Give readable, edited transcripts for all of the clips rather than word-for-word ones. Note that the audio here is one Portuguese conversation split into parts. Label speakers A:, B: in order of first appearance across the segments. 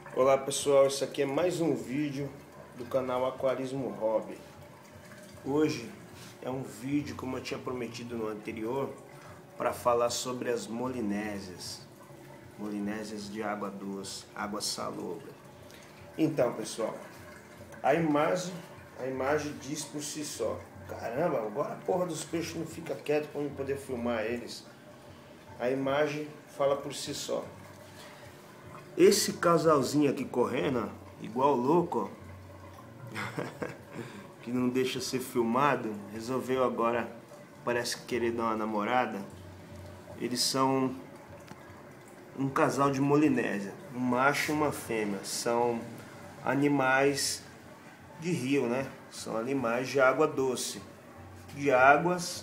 A: Olá pessoal, esse aqui é mais um vídeo do canal Aquarismo Hobby. Hoje é um vídeo, como eu tinha prometido no anterior, para falar sobre as molinésias. Molinésias de água doce, água salobra. Então pessoal, a imagem diz por si só. Caramba, agora a porra dos peixes não fica quieto para eu poder filmar eles. A imagem fala por si só. Esse casalzinho aqui correndo, igual louco, que não deixa ser filmado, resolveu agora, parece querer dar uma namorada. Eles são um casal de molinésia, um macho e uma fêmea. São animais de rio, né? São animais de água doce, de águas,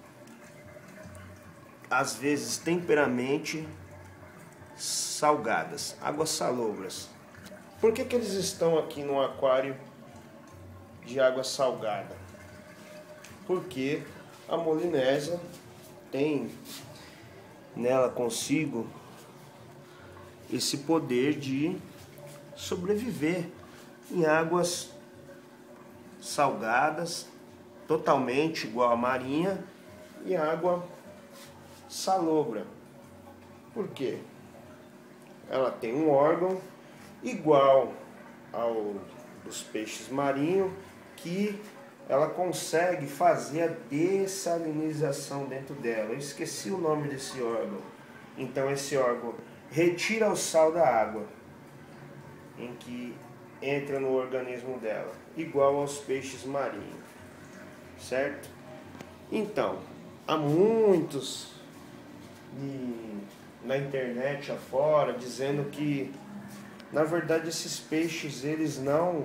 A: às vezes temperamente salgadas, águas salobras. Por que eles estão aqui no aquário de água salgada? Porque a molinésia tem nela consigo esse poder de sobreviver em águas salgadas, totalmente igual à marinha, e água salobra. Por quê? Ela tem um órgão igual ao dos peixes marinhos, que ela consegue fazer a dessalinização dentro dela. Eu esqueci o nome desse órgão. Então esse órgão retira o sal da água em que entra no organismo dela, igual aos peixes marinhos, certo? Então, há muitos na internet afora dizendo que na verdade esses peixes eles não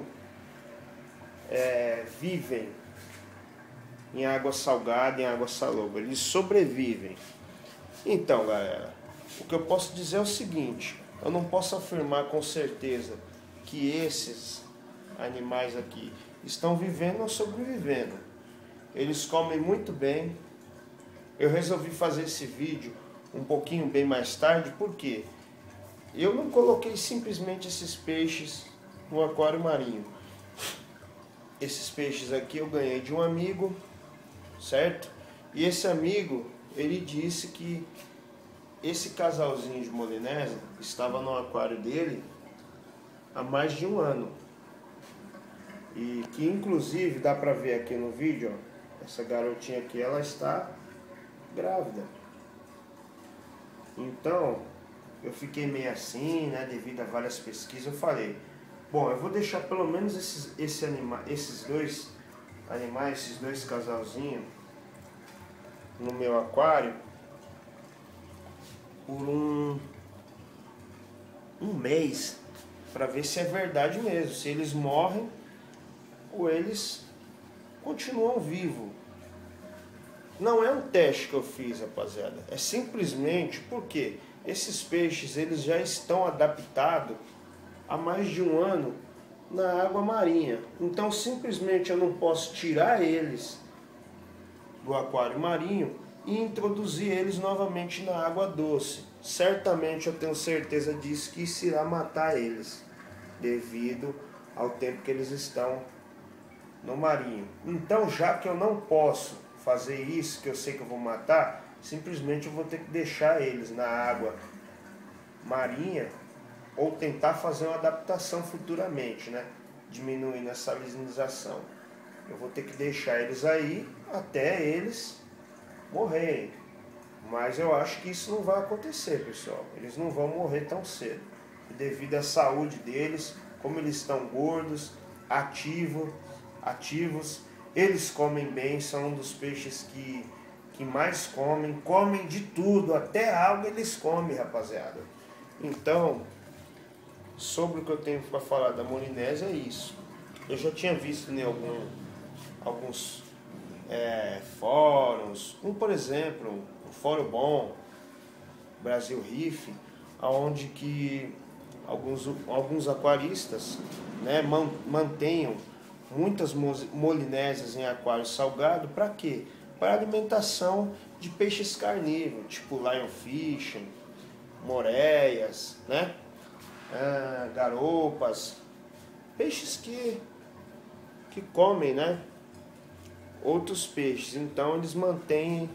A: vivem em água salgada, em água salobra, eles sobrevivem. Então galera, o que eu posso dizer é o seguinte: eu não posso afirmar com certeza que esses animais aqui estão vivendo ou sobrevivendo. Eles comem muito bem. Eu resolvi fazer esse vídeo um pouquinho bem mais tarde, porque eu não coloquei simplesmente esses peixes no aquário marinho. Esses peixes aqui eu ganhei de um amigo, certo? E esse amigo, ele disse que esse casalzinho de molinésia estava no aquário dele há mais de um ano. E que inclusive dá pra ver aqui no vídeo, ó, essa garotinha aqui, ela está grávida. Então, eu fiquei meio assim, né, devido a várias pesquisas. Eu falei, bom, eu vou deixar pelo menos esses dois animais, esses dois casalzinhos no meu aquário por um mês, para ver se é verdade mesmo, se eles morrem ou eles continuam vivos. Não é um teste que eu fiz, rapaziada, é simplesmente porque esses peixes eles já estão adaptados há mais de um ano na água marinha. Então simplesmente eu não posso tirar eles do aquário marinho e introduzir eles novamente na água doce. Certamente eu tenho certeza disso, que isso irá matar eles, devido ao tempo que eles estão no marinho. Então, já que eu não posso fazer isso, que eu sei que eu vou matar, simplesmente eu vou ter que deixar eles na água marinha, ou tentar fazer uma adaptação futuramente, né? Diminuindo a salinização. Eu vou ter que deixar eles aí até eles morrerem. Mas eu acho que isso não vai acontecer, pessoal. Eles não vão morrer tão cedo. E devido à saúde deles, como eles estão gordos, ativos, eles comem bem, são um dos peixes que mais comem de tudo, até alga eles comem, rapaziada. Então, sobre o que eu tenho para falar da molinésia é isso. Eu já tinha visto em alguns fóruns, por exemplo, o Fórum Bom, Brasil Reef, onde que alguns aquaristas, né, mantenham muitas molinésias em aquário salgado. Para quê? Para alimentação de peixes carnívoros, tipo lionfish, moreias, né? né? Garoupas, peixes que comem, né? Outros peixes. Então eles mantêm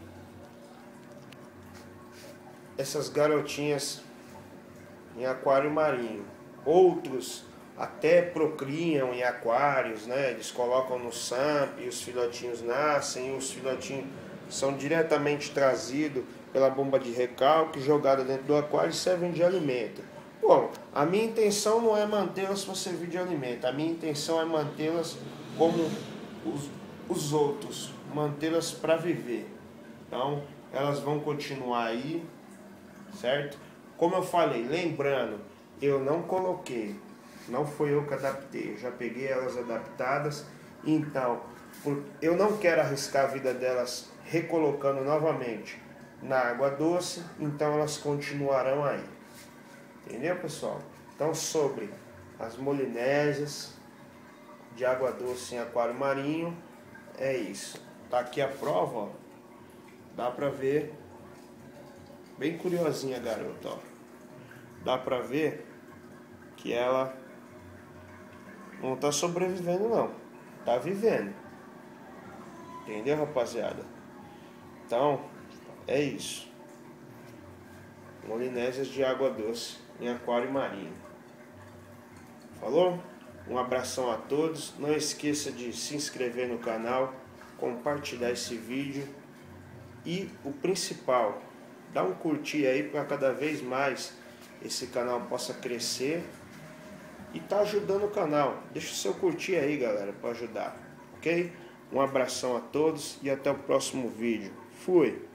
A: essas garotinhas em aquário marinho. Outros até procriam em aquários, né? Eles colocam no SAMP e os filhotinhos nascem, e os filhotinhos são diretamente trazidos pela bomba de recalque, jogada dentro do aquário e servem de alimento. Bom, a minha intenção não é mantê-las para servir de alimento, a minha intenção é mantê-las como os outros, mantê-las para viver. Então, elas vão continuar aí, certo? Como eu falei, lembrando, eu não coloquei, não foi eu que adaptei, eu já peguei elas adaptadas, então eu não quero arriscar a vida delas recolocando novamente na água doce, então elas continuarão aí. Entendeu, pessoal? Então, sobre as molinésias de água doce em aquário marinho, é isso. Tá aqui a prova, ó. Dá pra ver. Bem curiosinha a garota, ó. Dá pra ver que ela não tá sobrevivendo, não. Tá vivendo. Entendeu, rapaziada? Então, é isso. Molinésias de água doce em aquário marinho. Falou? Um abração a todos. Não esqueça de se inscrever no canal, compartilhar esse vídeo e o principal, dá um curtir aí para cada vez mais esse canal possa crescer e tá ajudando o canal. Deixa o seu curtir aí, galera, para ajudar, ok? Um abração a todos e até o próximo vídeo. Fui!